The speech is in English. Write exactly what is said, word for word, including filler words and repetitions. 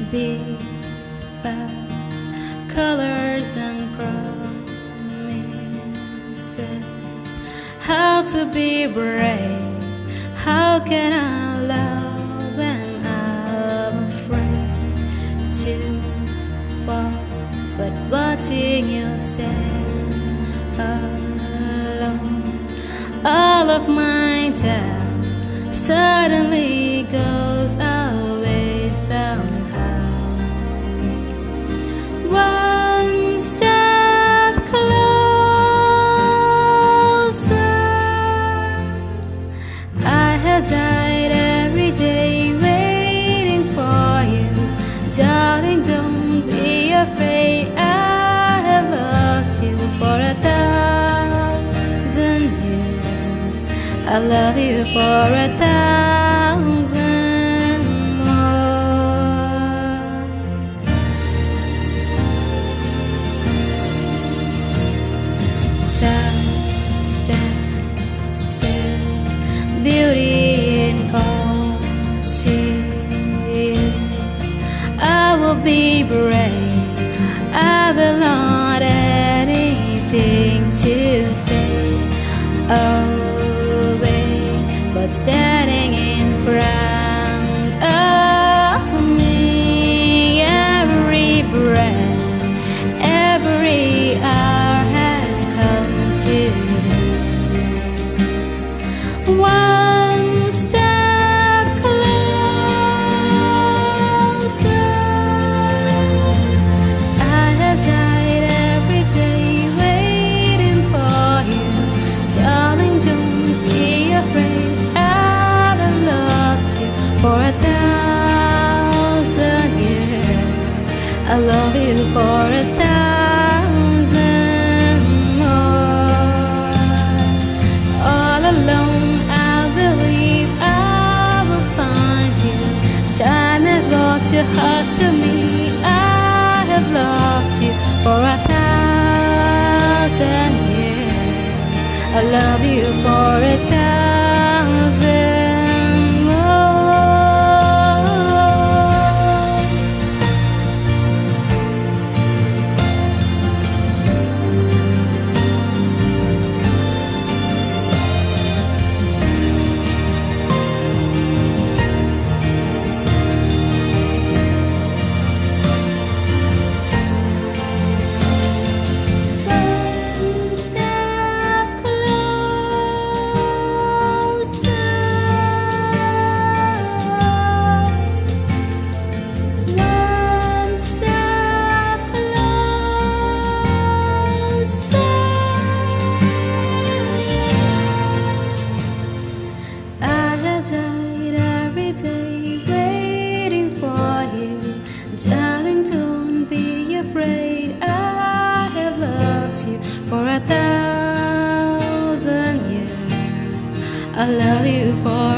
beats fast, colors and promises. How to be brave? How can I love when I'm afraid to fall? But watching you stand alone, all of my doubt suddenly goes away somehow. One step closer, I have died every day waiting for you. Darling, don't be afraid, I have loved you for a thousand years. I love you for a thousand more. Time stands still, beauty in all she is. I will be brave, I will not anything to take away, but standing in front of me, every breath, every hour has come to this. One step closer, I have died every day waiting for you. Darling, don't be afraid, for a thousand years. I love you for a thousand more. All alone I believe I will find you. Time has brought your heart to me. I have loved you for a thousand years. I love you for a thousand. Darling, don't be afraid, I have loved you for a thousand years. I love you for